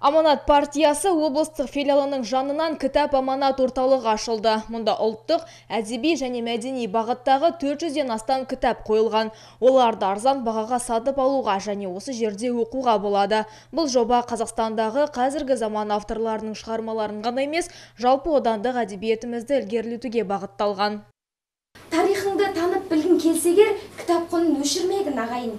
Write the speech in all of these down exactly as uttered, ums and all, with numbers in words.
Аманат партиясы облыстық филиалының жанынан кітап аманат орталығы ашылды. Мұнда ұлттық, әдеби және мәдени бағыттағы төрт жүзден астам кітап қойылған. Оларды арзан бағаға сатып алуға және осы жерде оқуға болады. Бұл жоба Қазақстандағы қазіргі заман авторларының шығармаларын ғана емес, жалпы одандық әдебиетімізді ілгерілетуге бағытталған. Тарихыңды танып білгің келсегер, кітап құнын өшірмегін ағайын.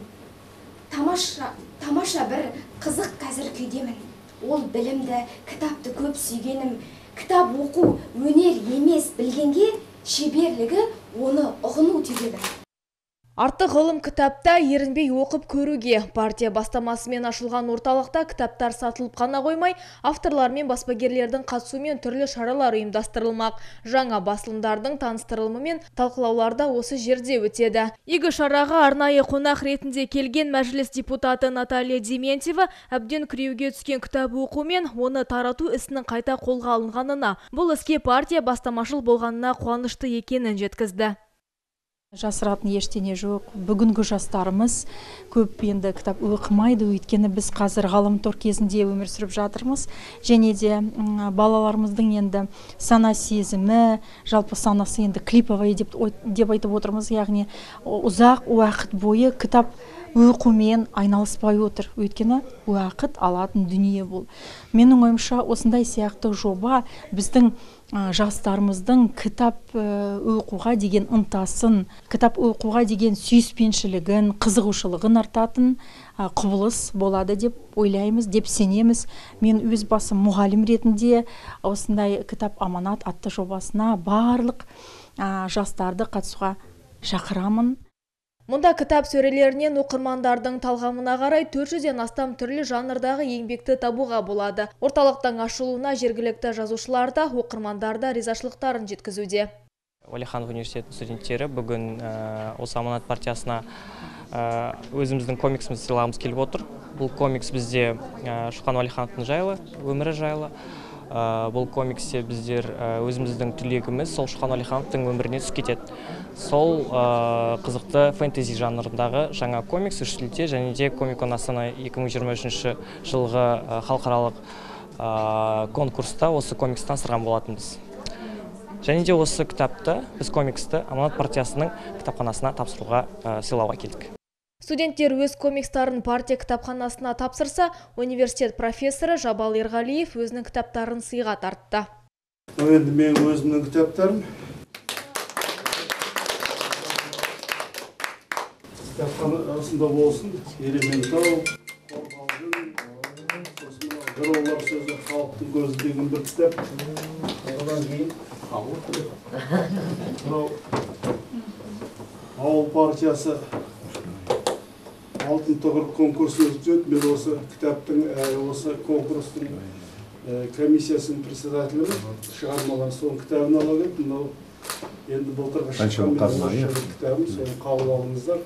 Тамаша, тамаша бір қызық қазір күйдемін. Ол білімді, кітапты көп сүйгенім. Кітап оқу өнер емес, білгенге шеберлігі оны ұғыну түйгенім. Артық ғылым кітапта ерінбей оқып көруге. Партия бастамасымен ашылған орталықта кітаптар сатылып қана қоймай, авторлар мен баспагерлердің қатысуымен түрлі шаралар ұйымдастырылмақ. Жаңа басылымдардың таныстырылымы мен талқылауларда осы жерде өтеді. Игі шараға арнайы қонақ ретінде келген мәжіліс депутаты Наталья Дементьева әбден күреуге түскен кітап оқумен оны тарату ісінің қайта қолға алынғанына, бұл іске партия бастамашыл болғанына қуанышты екенін жеткізді. Жасыратын ештеңе жоқ. Бүгінгі жастарымыз көп енді кітап оқымайды, өйткені біз қазір ғаламтор кезінде өмір сүріп жатырмыз. Және де балаларымыздың енді сана сезімі, жалпы санасы енді клиповый деп, деп айтып отырмыз, яғни ұзақ уақыт бойы кітап оқумен айналыспай отыр. Өйткені уақыт алатын дүние бұл. Менің ойымша осындай сияқты жоба біздің жастарымыздың кітап оқуға деген ынтасын, кітап оқуға деген сүйіспеншілігін, қызығушылығын артатын құбылыс болады деп ойлаймыз, деп сенеміз. Мен өз басым мұғалім ретінде осындай кітап аманат атты жобасына барлық жастарды қатысуға шақырамын. Мұнда кітап сөрелерінен оқырмандардың талғамына қарай төрт жүзден астам түрлі жанрдағы еңбекті табуға болады. Орталықтың ашылуына жергілікті жазушылар да, оқырмандар да ризашылықтарын жеткізуде. Уәлиханов университетінің студенттері бүгін осы аманат партиясына өзіміздің комиксімізді сыйлағымыз келіп отыр. Бұл комикс бізде Шоқан Уәлихановтың жайлы, өмірі жайлы. Бұл комиксте біздер өзіміздің түлегіміз сол Шоқан Уәлихановтың өміріне түсіп кетеді. Сол қызықты фэнтези жанрындағы жаңа комикс үш тілде және де Комик-кон Астана екі мың жиырма үшінші жылғы халықаралық конкурста осы комикстан сырған болатынбыз. Және де осы кітапты, біз комиксті Аманат партиясының кітапханасына тапсыруға сыйлауға келдік. Студенттер өз комикстарын партия кітапханасына тапсырса, университет профессоры Жабал Ерғалиев өзінің кітаптарын сыйға тартты. Енді мен өзімнің кітаптарым кітапханасында болсын, элементал, қорғалдың, жыраулар сөзі халықтың көзі деген бір кітап. Одан кейін ауыл партиясы алтын тұғыр конкурсын өтіп, мен осы кітаптың, осы конкурстың комиссиясының председателі шығармалар соның кітабын ала келіп, енді былтырғы шыққан мен кітабын соны қабыл алыңыздар.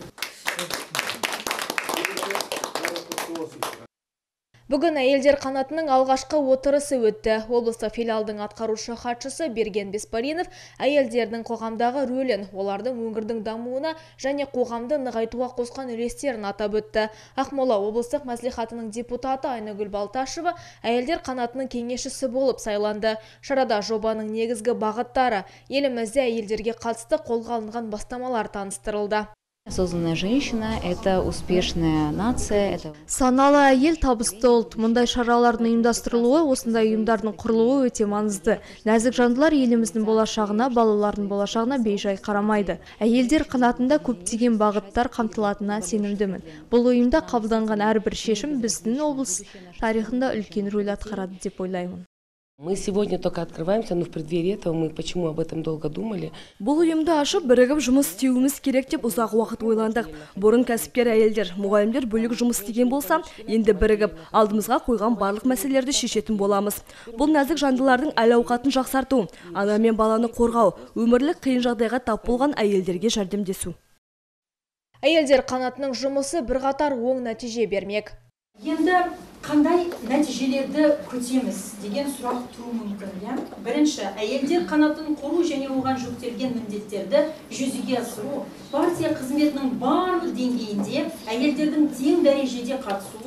Бүгін әйелдер қанатының алғашқы отырысы өтті. Облыстық филиалдың атқарушы хатшысы Берген Беспаринов әйелдердің қоғамдағы рөлін, олардың өңірдің дамуына және қоғамды нығайтуға қосқан үлестерін атап өтті. Ақмола облыстық мәслихатының депутаты Айнагүл Балташева әйелдер қанатының кеңесшісі болып сайланды. Шарада жобаның негізгі бағыттары, елімізде әйелдерге қатысты қолға алынған бастамалар таныстырылды. Осознанная женщина – это успешная нация. Это... Саналы әйел табысты ұлт. Мұндай шаралардың ұйымдастырылуы, осындай ұйымдардың құрылуы өте маңызды. Нәзік жандылар еліміздің болашағына, балалардың болашағына бейжай қарамайды. Әйелдер қанатында көптеген бағыттар қамтылатынына сенімдімін. Бұл ұйымда қабылданған әрбір шешім біздің облыс тарихында үлкен рөл атқарады деп ойлаймын. Мы сегодня только открываемся, но в преддверии этого мы почему об этом долго думали? Бұл ұйымды ашып, бірігіп жұмыс істеуіміз керек деп ұзақ уақыт ойландық. Бұрын кәсіпкер әйелдер, мұғалімдер бөлек жұмыс істеген болса, енді бірігіп алдымызға қойған барлық мәселелерді шешетін боламыз. Бұл нәзік жандылардың әл-ауқатын жақсарту, ана мен баланы қорғау, өмірлік қиын жағдайға тап болған әйелдерге жәрдемдесу. Әйелдер қанатының жұмысы бірқатар оң нәтиже бермек. Енді қандай нәтижелерді күтеміз деген сұрақ тұру мүмкін. Бірінші, әйелдер қанатын құру және оған жүктелген міндеттерді жүзеге асыру, партия қызметінің барлық деңгейінде әйелдердің тең дәрежеде қатысуын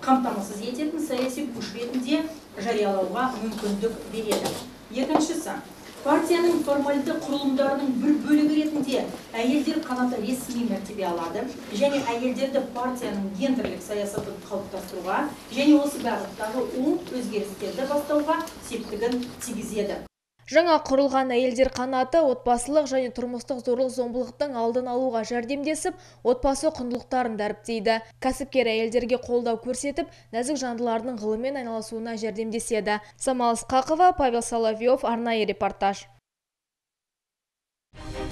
қамтамасыз ететін саяси күш ретінде жариялауға мүмкіндік береді. Екіншісі, партияның формальды құрылымдарының бір бөлігі ретінде әйелдер қанаты ресми мәртебе алады және әйелдерді партияның гендерлік саясатын қалыптастыруға және осы бағыттағы оң өзгерістерді бастауға септігін тигізеді. Жаңа құрылған әйелдер қанаты отбасылық және тұрмыстық зорлық-зомбылықтың алдын алуға жәрдемдесіп, отбасы құндылықтарын дәріптейді. Кәсіпкер әйелдерге қолдау көрсетіп, нәзік жандылардың ғылыммен айналысуына жәрдемдеседі. Самал Ысқақова, Павел Соловьев, арнайы репортаж.